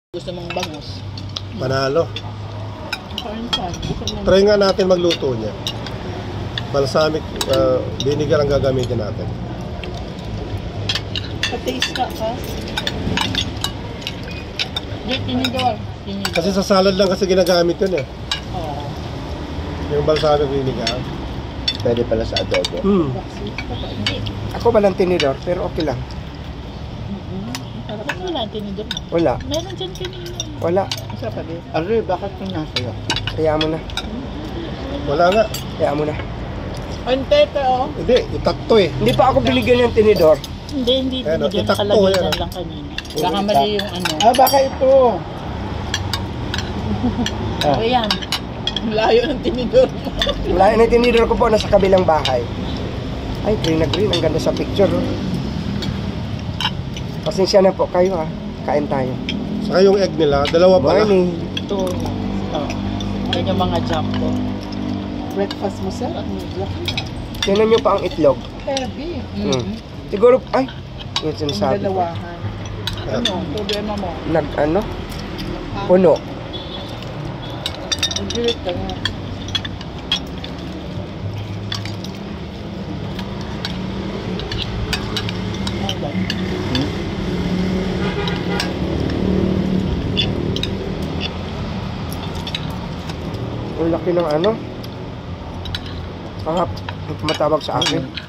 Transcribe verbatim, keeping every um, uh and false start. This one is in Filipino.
Gusto mong bangus. Panalo. Try nga natin magluto niya. Balsamic uh, vinegar ang gagamitin natin. Pa-taste ka ka. Hindi, tinidor. Kasi sa salad lang kasi ginagamit yun eh. Oo. Yung balsamic vinegar. Pwede pala sa adobo. Hmm. Hindi. Ako walang tinidor, pero okay lang. Parang wala ang tinidor mo. Wala. Meron dyan kanina. Wala. Masarap pa din. Arre, bakit yung nasa Kaya mo na. Wala nga. Kaya mo na. Ang tete oh. Hindi, itakto eh. Hindi pa ako binigyan ng tinidor. Hindi, hindi. Ano, Binigyan itakto, nakalagay yan. dyan lang kanina. Baka mali yung ano. Ah, baka ito. Oh. O yan. Layo ng tinidor mo. Wala na yung tinidor ko po, nasa kabilang bahay. Ay, green na green. Ang ganda sa picture. Oh. Pasensya na po kayo ha. Kain tayo. Saka yung egg nila, dalawa pala. Morning. Ito. Oh. Yan yung mga jumbo. Breakfast mo sir? At Tingnan nyo pa ang itlog. heavy. Hmm. Siguro, ay, yung sinasabi ko. Dalawahan. Ano? Problema mo? Nag, ano? Puno. Mag-gilit ka nga. Ang laki ng ano. Ang hap, tumatawag sa akin.